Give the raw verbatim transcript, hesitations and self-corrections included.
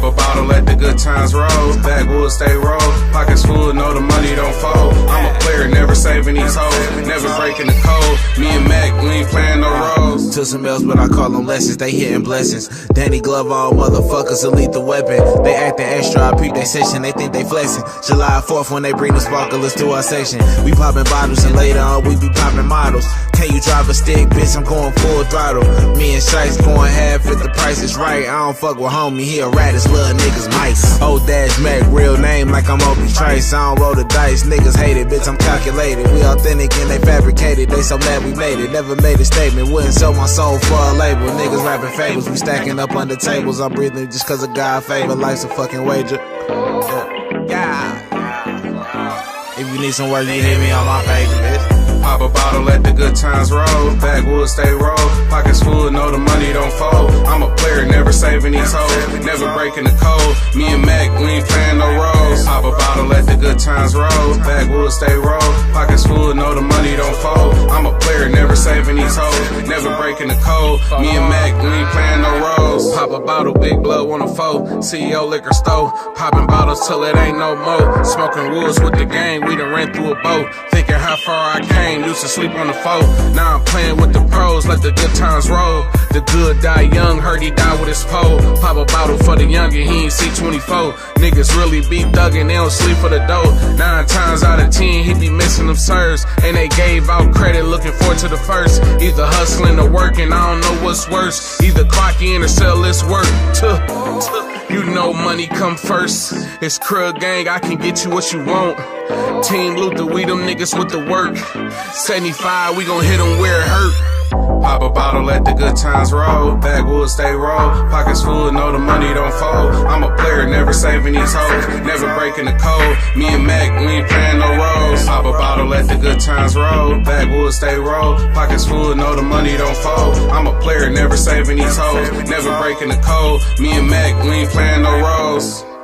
a bottle, let the good times roll. Backwoods stay roll. Pockets full, know the money don't fold. I'm a player, never saving these hoes, never breaking the code. Me and Mac, we ain't playing no roles. To some else, but I call them lessons. They hitting blessings. Danny Glove, all motherfuckers, a lethal weapon. They acting extra, I peep they session. They think they flexing. July fourth when they bring the sparklers to our section. We popping bottles and later on we be popping models. Can you drive a stick, bitch? I'm going full throttle. Me and Shice going half if the price is right. I don't fuck with homie, he a rat, his little niggas mice. Old Dash Mac, real name like I'm Opie Trice. I don't roll the dice, niggas hate it, bitch, I'm calculated. We authentic and they fabricated, they so mad we made it. Never made a statement, wouldn't sell my soul for a label. Niggas rapping fables, we stacking up under tables. I'm breathing just cause of God favor, life's a fucking wager. Yeah. If you need some work, you hit me on my page, bitch. Pop a bottle, let the good times roll. Backwoods stay roll. Pockets full, know the money don't fold. I'm a player, never saving these hoes, never breaking the code. Me and Mac, we ain't playing no roles. Pop a bottle, let the good times roll. Backwoods stay roll. Pockets full, know the money don't fold. I'm a player, never saving these hoes, never breaking the code. Me and Mac, we ain't playing no roles. Pop a bottle, big blood on a foe. C E O liquor store. Popping bottles till it ain't no more. Smoking woods with the gang, we done ran through a boat. Thinking how far I came. Used to sleep on the floor, now I'm playing with the pros, let the good times roll. The good die young, heard he died with his pole. Pop a bottle for the youngin', he ain't see twenty-four. Niggas really be thuggin', they don't sleep for the dough. Nine times out of ten, he be missing them serves. And they gave out credit, looking forward to the first. Either hustling or working, I don't know what's worse. Either clock in or sell this work. Tuh, tuh. You know money come first. It's Krug Gang, I can get you what you want. Team Luther, we them niggas with the work. seventy-five, we gon' hit them where it hurt. Pop a bottle, let the good times roll. Backwoods stay roll. Pockets full, know the money don't fold. I'm a player, never saving these hoes, never breaking the code. Me and Mac, we ain't playing no roles. Pop a bottle, let the good times roll. Backwoods stay roll. Pockets full, know the money don't fold. I'm a player, never saving these hoes, never breaking the code. Me and Mac, we ain't playing no roles.